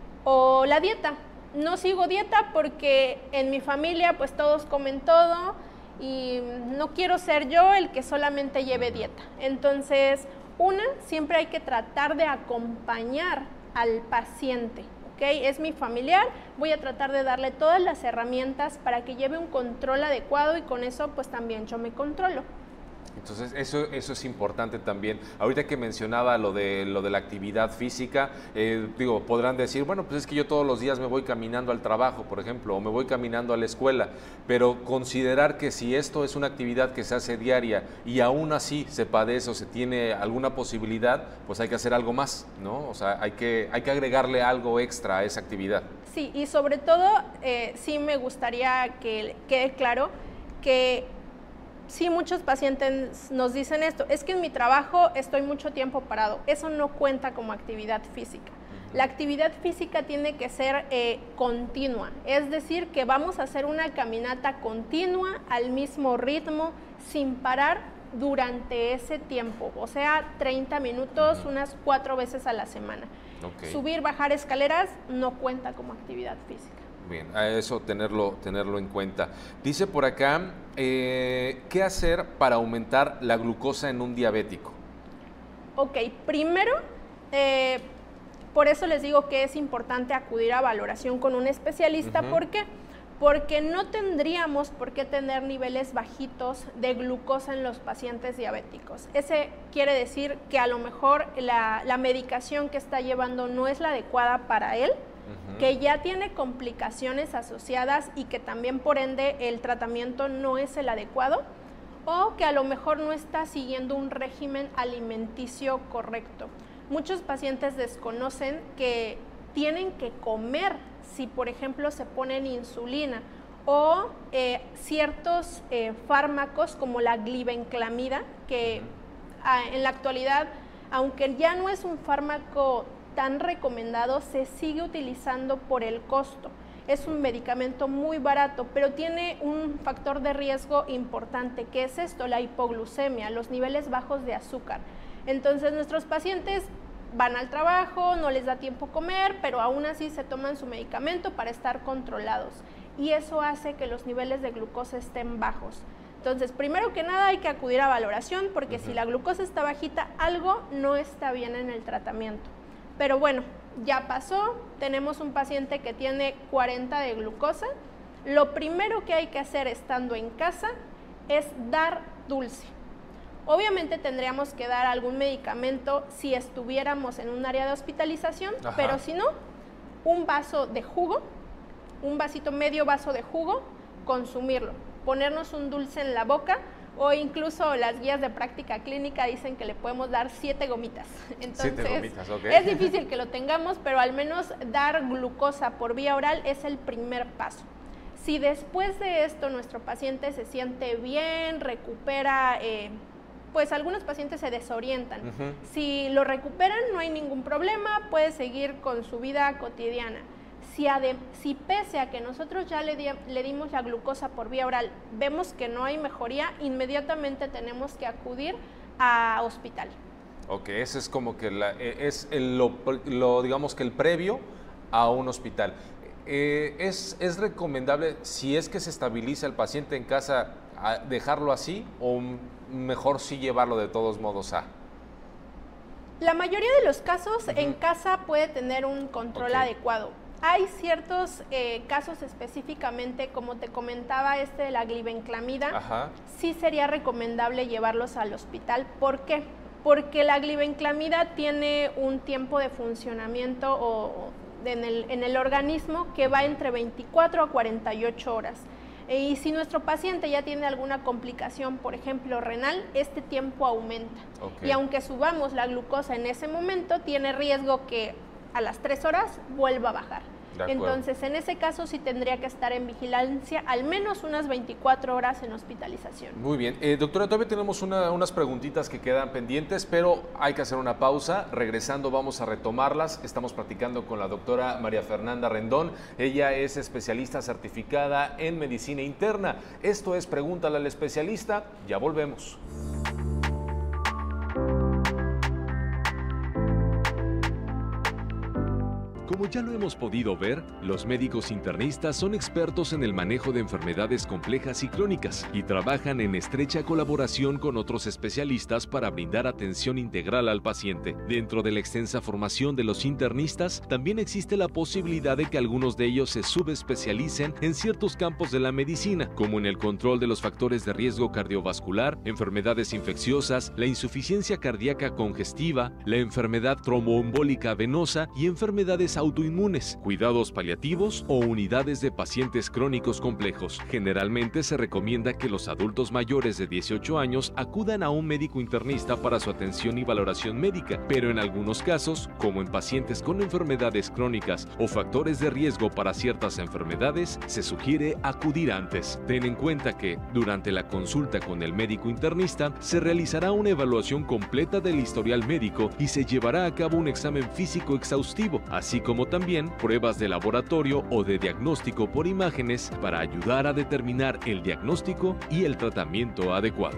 O la dieta, no sigo dieta porque en mi familia pues todos comen todo y no quiero ser yo el que solamente lleve dieta. Entonces, una, siempre hay que tratar de acompañar al paciente, ¿ok? Es mi familiar, voy a tratar de darle todas las herramientas para que lleve un control adecuado y con eso pues también yo me controlo. Entonces, eso, eso es importante también. Ahorita que mencionaba lo de, lo de la actividad física, eh, digo, podrán decir, bueno, pues es que yo todos los días me voy caminando al trabajo, por ejemplo, o me voy caminando a la escuela, pero considerar que si esto es una actividad que se hace diaria y aún así se padece o se tiene alguna posibilidad, pues hay que hacer algo más, ¿no? O sea, hay que, hay que agregarle algo extra a esa actividad. Sí, y sobre todo, eh, sí me gustaría que quede claro que sí, muchos pacientes nos dicen esto, es que en mi trabajo estoy mucho tiempo parado, eso no cuenta como actividad física. La actividad física tiene que ser eh, continua, es decir, que vamos a hacer una caminata continua al mismo ritmo, sin parar durante ese tiempo, o sea, treinta minutos, uh-huh. unas cuatro veces a la semana. Okay. Subir, bajar escaleras no cuenta como actividad física. Bien, a eso tenerlo, tenerlo en cuenta. Dice por acá, eh, ¿qué hacer para aumentar la glucosa en un diabético? Ok, primero, eh, por eso les digo que es importante acudir a valoración con un especialista. Uh-huh. ¿Por qué? Porque no tendríamos por qué tener niveles bajitos de glucosa en los pacientes diabéticos. Ese quiere decir que a lo mejor la, la medicación que está llevando no es la adecuada para él, Uh-huh. que ya tiene complicaciones asociadas y que también por ende el tratamiento no es el adecuado, o que a lo mejor no está siguiendo un régimen alimenticio correcto. Muchos pacientes desconocen que tienen que comer si por ejemplo se ponen insulina o eh, ciertos eh, fármacos como la glibenclamida, que ah, en la actualidad, aunque ya no es un fármaco tan recomendado, se sigue utilizando por el costo. Es un medicamento muy barato, pero tiene un factor de riesgo importante, que es esto, la hipoglucemia, los niveles bajos de azúcar. Entonces nuestros pacientes van al trabajo, no les da tiempo comer, pero aún así se toman su medicamento para estar controlados. Y eso hace que los niveles de glucosa estén bajos. Entonces, primero que nada hay que acudir a valoración, porque uh-huh. si la glucosa está bajita, algo no está bien en el tratamiento. Pero bueno, ya pasó, tenemos un paciente que tiene cuarenta de glucosa. Lo primero que hay que hacer estando en casa es dar dulce. Obviamente tendríamos que dar algún medicamento si estuviéramos en un área de hospitalización, Ajá. pero si no, un vaso de jugo, un vasito, medio vaso de jugo, consumirlo, ponernos un dulce en la boca, o incluso las guías de práctica clínica dicen que le podemos dar siete gomitas. Entonces, siete gomitas, okay. Es difícil que lo tengamos, pero al menos dar glucosa por vía oral es el primer paso. Si después de esto nuestro paciente se siente bien, recupera, eh, pues algunos pacientes se desorientan. Uh-huh. Si lo recuperan no hay ningún problema, puede seguir con su vida cotidiana. Si, si pese a que nosotros ya le, di, le dimos la glucosa por vía oral, vemos que no hay mejoría, inmediatamente tenemos que acudir a hospital. Ok, ese es como que la, es el, lo, lo, digamos que el previo a un hospital. Eh, es, ¿Es recomendable, si es que se estabiliza el paciente en casa, dejarlo así o mejor sí llevarlo de todos modos a...? La mayoría de los casos uh-huh. en casa puede tener un control okay. adecuado. Hay ciertos eh, casos específicamente, como te comentaba, este de la glibenclamida, Ajá. sí sería recomendable llevarlos al hospital. ¿Por qué? Porque la glibenclamida tiene un tiempo de funcionamiento o, en, el, en el organismo que va entre veinticuatro a cuarenta y ocho horas. Y si nuestro paciente ya tiene alguna complicación, por ejemplo renal, este tiempo aumenta. Okay. Y aunque subamos la glucosa en ese momento, tiene riesgo que a las tres horas vuelva a bajar. Entonces, en ese caso sí tendría que estar en vigilancia al menos unas veinticuatro horas en hospitalización. Muy bien. Eh, doctora, todavía tenemos una, unas preguntitas que quedan pendientes, pero hay que hacer una pausa. Regresando vamos a retomarlas. Estamos platicando con la doctora María Fernanda Rendón. Ella es especialista certificada en medicina interna. Esto es Pregúntale al especialista. Ya volvemos. Como ya lo hemos podido ver, los médicos internistas son expertos en el manejo de enfermedades complejas y crónicas y trabajan en estrecha colaboración con otros especialistas para brindar atención integral al paciente. Dentro de la extensa formación de los internistas, también existe la posibilidad de que algunos de ellos se subespecialicen en ciertos campos de la medicina, como en el control de los factores de riesgo cardiovascular, enfermedades infecciosas, la insuficiencia cardíaca congestiva, la enfermedad tromboembólica venosa y enfermedades autoinmunes, cuidados paliativos o unidades de pacientes crónicos complejos. Generalmente se recomienda que los adultos mayores de dieciocho años acudan a un médico internista para su atención y valoración médica, pero en algunos casos, como en pacientes con enfermedades crónicas o factores de riesgo para ciertas enfermedades, se sugiere acudir antes. Ten en cuenta que, durante la consulta con el médico internista, se realizará una evaluación completa del historial médico y se llevará a cabo un examen físico exhaustivo, así como también pruebas de laboratorio o de diagnóstico por imágenes para ayudar a determinar el diagnóstico y el tratamiento adecuado.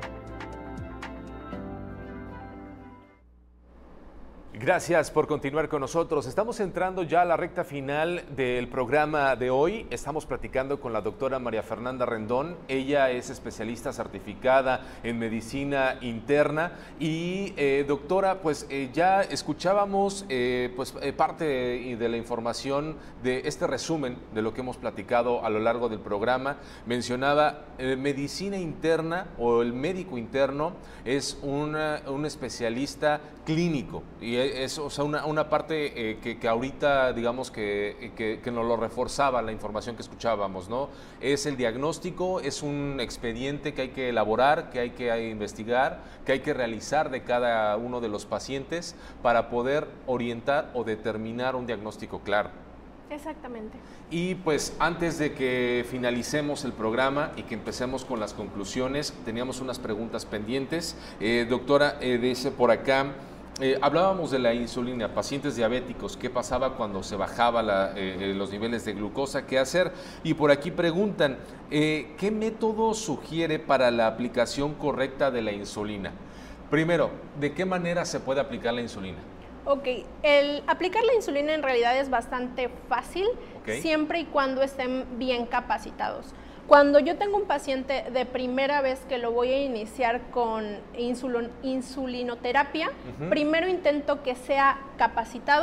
Gracias por continuar con nosotros. Estamos entrando ya a la recta final del programa de hoy. Estamos platicando con la doctora María Fernanda Rendón. Ella es especialista certificada en medicina interna. Y eh, doctora, pues eh, ya escuchábamos eh, pues, eh, parte de, de la información de este resumen de lo que hemos platicado a lo largo del programa. Mencionaba eh, medicina interna o el médico interno es una, un especialista clínico y es o sea, una, una parte eh, que, que ahorita digamos que, que, que nos lo reforzaba la información que escuchábamos, ¿no? Es el diagnóstico, es un expediente que hay que elaborar, que hay que investigar, que hay que realizar de cada uno de los pacientes para poder orientar o determinar un diagnóstico claro. Exactamente. Y pues antes de que finalicemos el programa y que empecemos con las conclusiones, teníamos unas preguntas pendientes. Eh, doctora, eh, dice por acá, eh, hablábamos de la insulina, pacientes diabéticos, qué pasaba cuando se bajaba la, eh, los niveles de glucosa, qué hacer. Y por aquí preguntan, eh, ¿qué método sugiere para la aplicación correcta de la insulina? Primero, ¿de qué manera se puede aplicar la insulina? Ok, el aplicar la insulina en realidad es bastante fácil, okay, siempre y cuando estén bien capacitados. Cuando yo tengo un paciente de primera vez que lo voy a iniciar con insulin, insulinoterapia, uh-huh, primero intento que sea capacitado,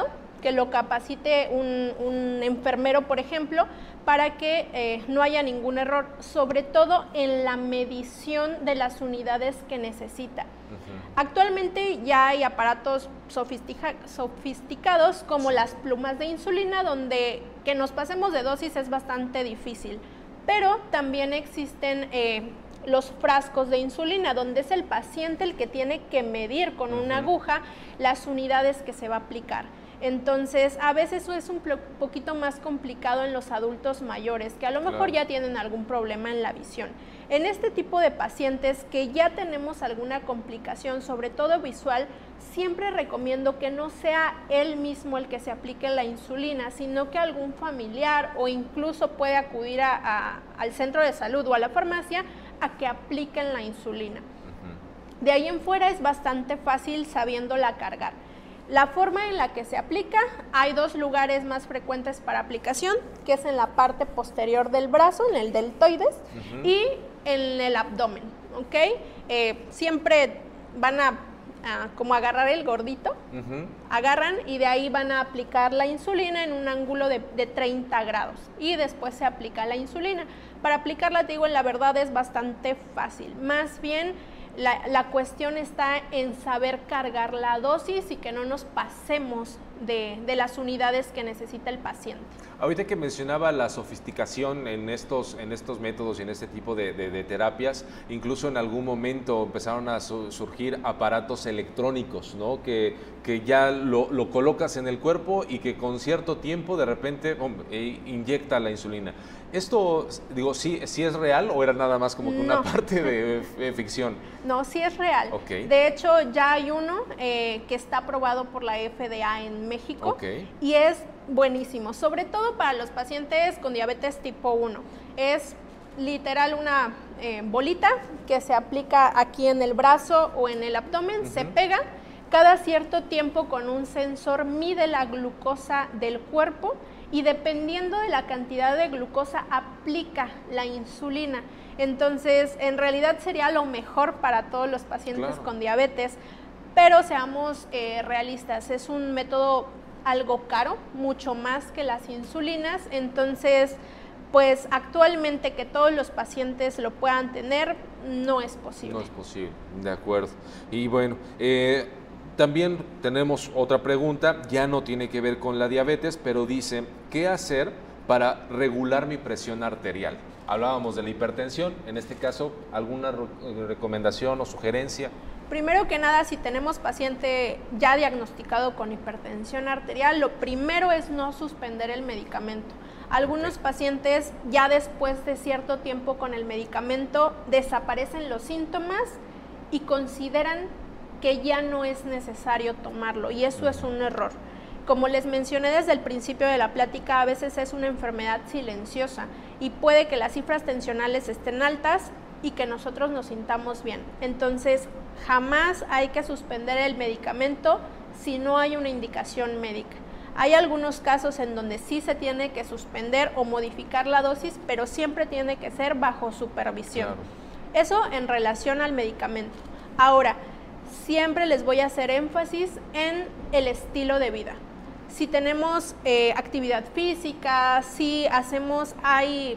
que lo capacite un, un enfermero, por ejemplo, para que eh, no haya ningún error, sobre todo en la medición de las unidades que necesita. Uh-huh. Actualmente ya hay aparatos sofistica, sofisticados como las plumas de insulina, donde que nos pasemos de dosis es bastante difícil, pero también existen eh, los frascos de insulina, donde es el paciente el que tiene que medir con uh-huh. una aguja las unidades que se va a aplicar. Entonces, a veces eso es un poquito más complicado en los adultos mayores, que a lo mejor claro. ya tienen algún problema en la visión. En este tipo de pacientes que ya tenemos alguna complicación, sobre todo visual, siempre recomiendo que no sea él mismo el que se aplique la insulina, sino que algún familiar o incluso puede acudir a, a, al centro de salud o a la farmacia a que apliquen la insulina. Uh-huh. De ahí en fuera es bastante fácil sabiéndola cargar. La forma en la que se aplica, hay dos lugares más frecuentes para aplicación, que es en la parte posterior del brazo, en el deltoides, uh-huh. y en el abdomen, ¿ok? Eh, siempre van a, a como agarrar el gordito, uh-huh. agarran y de ahí van a aplicar la insulina en un ángulo de, de treinta grados y después se aplica la insulina. Para aplicarla, te digo, la verdad es bastante fácil, más bien La, la cuestión está en saber cargar la dosis y que no nos pasemos de, de las unidades que necesita el paciente. Ahorita que mencionaba la sofisticación en estos, en estos métodos y en este tipo de, de, de terapias, incluso en algún momento empezaron a su, surgir aparatos electrónicos, ¿no? que, que ya lo, lo colocas en el cuerpo y que con cierto tiempo de repente oh, eh, inyecta la insulina. ¿Esto, digo, sí, sí es real o era nada más como que una no. parte de, de ficción? No, sí es real. Okay. De hecho, ya hay uno eh, que está aprobado por la F D A en México okay. y es buenísimo, sobre todo para los pacientes con diabetes tipo uno. Es literal una eh, bolita que se aplica aquí en el brazo o en el abdomen, uh-huh. se pega. Cada cierto tiempo con un sensor mide la glucosa del cuerpo y dependiendo de la cantidad de glucosa aplica la insulina. Entonces, en realidad sería lo mejor para todos los pacientes claro. con diabetes, pero seamos eh, realistas, es un método algo caro, mucho más que las insulinas, entonces, pues actualmente que todos los pacientes lo puedan tener, no es posible. No es posible, de acuerdo. Y bueno, eh, también tenemos otra pregunta, ya no tiene que ver con la diabetes, pero dice, ¿qué hacer para regular mi presión arterial? Hablábamos de la hipertensión, en este caso, ¿alguna recomendación o sugerencia? Primero que nada, si tenemos paciente ya diagnosticado con hipertensión arterial, lo primero es no suspender el medicamento. Algunos okay. pacientes ya después de cierto tiempo con el medicamento desaparecen los síntomas y consideran que ya no es necesario tomarlo y eso es un error. Como les mencioné desde el principio de la plática, a veces es una enfermedad silenciosa y puede que las cifras tensionales estén altas y que nosotros nos sintamos bien. Entonces, jamás hay que suspender el medicamento si no hay una indicación médica. Hay algunos casos en donde sí se tiene que suspender o modificar la dosis, pero siempre tiene que ser bajo supervisión. Claro. Eso en relación al medicamento. Ahora, siempre les voy a hacer énfasis en el estilo de vida. Si tenemos eh, actividad física, si hacemos, hay,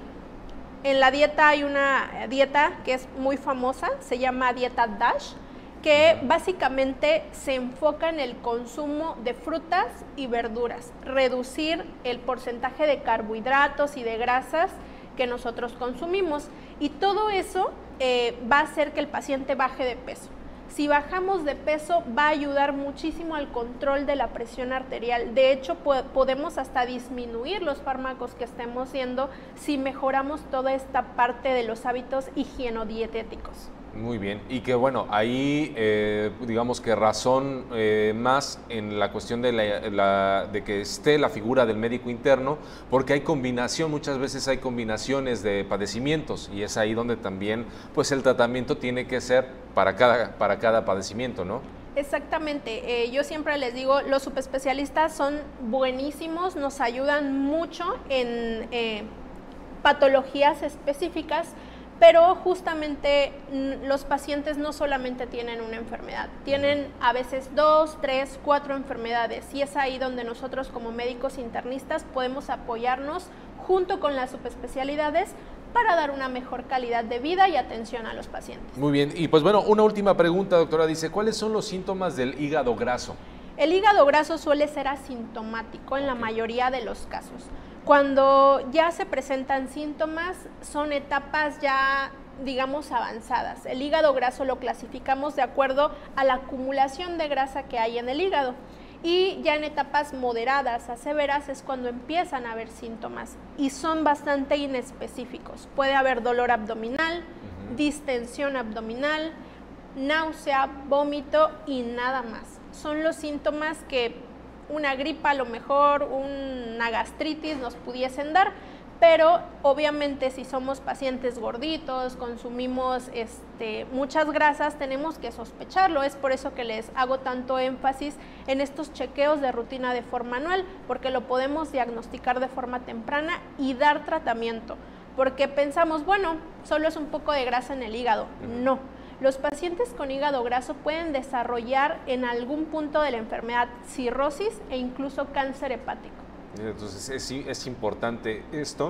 en la dieta hay una dieta que es muy famosa, se llama dieta DASH, que básicamente se enfoca en el consumo de frutas y verduras, reducir el porcentaje de carbohidratos y de grasas que nosotros consumimos y todo eso eh, va a hacer que el paciente baje de peso. Si bajamos de peso va a ayudar muchísimo al control de la presión arterial. De hecho, po- podemos hasta disminuir los fármacos que estemos haciendo si mejoramos toda esta parte de los hábitos higienodietéticos. Muy bien, y que bueno, ahí eh, digamos que razón eh, más en la cuestión de, la, la, de que esté la figura del médico interno, porque hay combinación, muchas veces hay combinaciones de padecimientos y es ahí donde también pues el tratamiento tiene que ser para cada, para cada padecimiento, ¿no? Exactamente, eh, yo siempre les digo, los subespecialistas son buenísimos, nos ayudan mucho en eh, patologías específicas, Pero justamente los pacientes no solamente tienen una enfermedad, tienen a veces dos, tres, cuatro enfermedades, y es ahí donde nosotros como médicos internistas podemos apoyarnos junto con las subespecialidades para dar una mejor calidad de vida y atención a los pacientes. Muy bien, y pues bueno, una última pregunta, doctora, dice, ¿cuáles son los síntomas del hígado graso? El hígado graso suele ser asintomático en la mayoría de los casos. Cuando ya se presentan síntomas, son etapas ya, digamos, avanzadas. El hígado graso lo clasificamos de acuerdo a la acumulación de grasa que hay en el hígado. Y ya en etapas moderadas a severas es cuando empiezan a haber síntomas y son bastante inespecíficos. Puede haber dolor abdominal, uh-huh. distensión abdominal, náusea, vómito y nada más. Son los síntomas que una gripa, a lo mejor una gastritis nos pudiesen dar, pero obviamente si somos pacientes gorditos, consumimos este, muchas grasas, tenemos que sospecharlo. Es por eso que les hago tanto énfasis en estos chequeos de rutina de forma anual, porque lo podemos diagnosticar de forma temprana y dar tratamiento, porque pensamos, bueno, solo es un poco de grasa en el hígado. No. Los pacientes con hígado graso pueden desarrollar en algún punto de la enfermedad cirrosis e incluso cáncer hepático. Entonces es, es importante esto.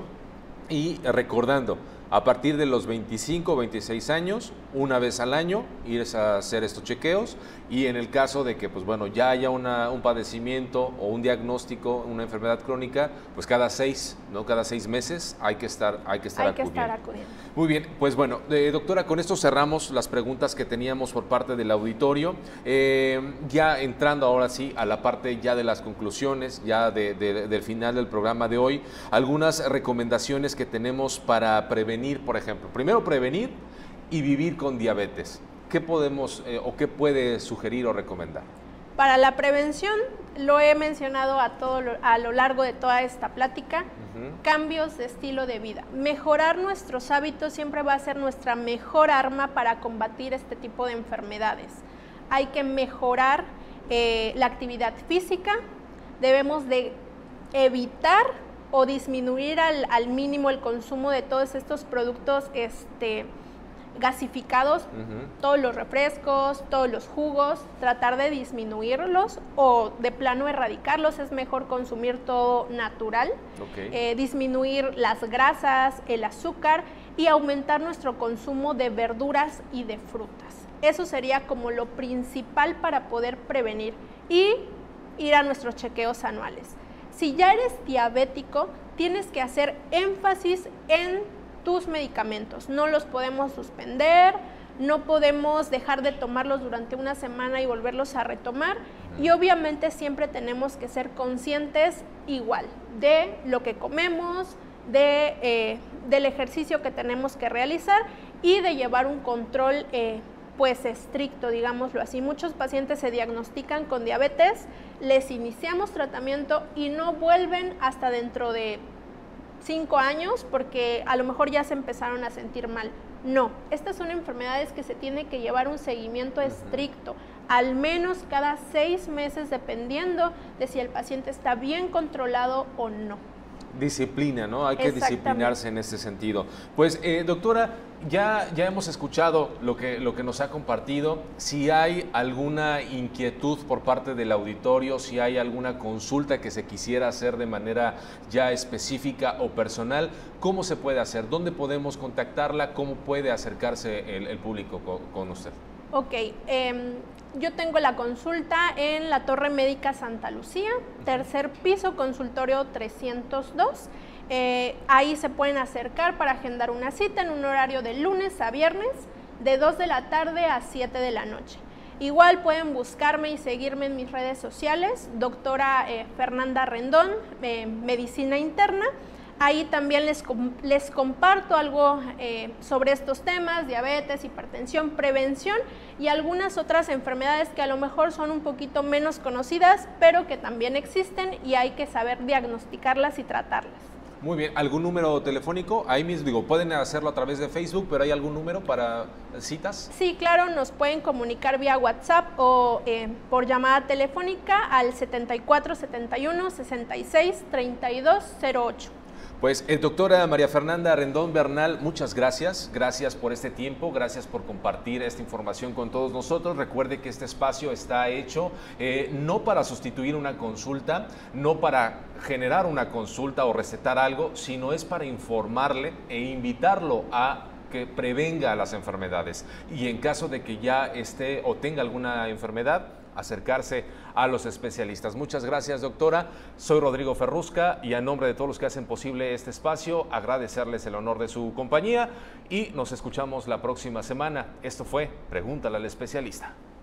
Y recordando, a partir de los veinticinco o veintiséis años, una vez al año, ir a hacer estos chequeos, y en el caso de que pues bueno, ya haya una, un padecimiento o un diagnóstico, una enfermedad crónica, pues cada seis, ¿no? cada seis meses hay que estar, hay que estar hay acudiendo. Que estar acudiendo. Muy bien, pues bueno, eh, doctora, con esto cerramos las preguntas que teníamos por parte del auditorio. Eh, ya entrando ahora sí a la parte ya de las conclusiones, ya de, de, del final del programa de hoy, algunas recomendaciones que tenemos para prevenir, por ejemplo. Primero, prevenir y vivir con diabetes. ¿Qué podemos eh, o qué puede sugerir o recomendar? Para la prevención, lo he mencionado a, todo lo, a lo largo de toda esta plática, uh-huh. cambios de estilo de vida. Mejorar nuestros hábitos siempre va a ser nuestra mejor arma para combatir este tipo de enfermedades. Hay que mejorar eh, la actividad física, debemos de evitar o disminuir al, al mínimo el consumo de todos estos productos este, gasificados, uh-huh. todos los refrescos, todos los jugos, tratar de disminuirlos o de plano erradicarlos. Es mejor consumir todo natural, okay. eh, disminuir las grasas, el azúcar y aumentar nuestro consumo de verduras y de frutas. Eso sería como lo principal para poder prevenir y ir a nuestros chequeos anuales. Si ya eres diabético, tienes que hacer énfasis en tus medicamentos. No los podemos suspender, no podemos dejar de tomarlos durante una semana y volverlos a retomar. Y obviamente siempre tenemos que ser conscientes igual de lo que comemos, de, eh, del ejercicio que tenemos que realizar y de llevar un control eh, pues estricto, digámoslo así. Muchos pacientes se diagnostican con diabetes, les iniciamos tratamiento y no vuelven hasta dentro de cinco años porque a lo mejor ya se empezaron a sentir mal. No, estas son enfermedades que se tiene que llevar un seguimiento estricto, al menos cada seis meses, dependiendo de si el paciente está bien controlado o no. Disciplina, ¿no? Hay que disciplinarse en ese sentido. Pues, eh, doctora, ya, ya hemos escuchado lo que, lo que nos ha compartido. Si hay alguna inquietud por parte del auditorio, si hay alguna consulta que se quisiera hacer de manera ya específica o personal, ¿cómo se puede hacer? ¿Dónde podemos contactarla? ¿Cómo puede acercarse el, el público con, con usted? Ok, eh, yo tengo la consulta en la Torre Médica Santa Lucía, tercer piso, consultorio trescientos dos. Eh, ahí se pueden acercar para agendar una cita en un horario de lunes a viernes, de dos de la tarde a siete de la noche. Igual pueden buscarme y seguirme en mis redes sociales, doctora eh, Fernanda Rendón, eh, Medicina Interna. Ahí también les, les comparto algo eh, sobre estos temas, diabetes, hipertensión, prevención y algunas otras enfermedades que a lo mejor son un poquito menos conocidas, pero que también existen y hay que saber diagnosticarlas y tratarlas. Muy bien, ¿algún número telefónico? Ahí mismo, digo, pueden hacerlo a través de Facebook, pero ¿hay algún número para citas? Sí, claro, nos pueden comunicar vía WhatsApp o eh, por llamada telefónica al setenta y cuatro setenta y uno sesenta y seis treinta y dos cero ocho. Pues, eh, doctora María Fernanda Rendón Bernal, muchas gracias. Gracias por este tiempo, gracias por compartir esta información con todos nosotros. Recuerde que este espacio está hecho eh, no para sustituir una consulta, no para generar una consulta o recetar algo, sino es para informarle e invitarlo a que prevenga las enfermedades. Y en caso de que ya esté o tenga alguna enfermedad, acercarse a los especialistas. Muchas gracias, doctora. Soy Rodrigo Ferrusca y a nombre de todos los que hacen posible este espacio, agradecerles el honor de su compañía y nos escuchamos la próxima semana. Esto fue Pregúntale al especialista.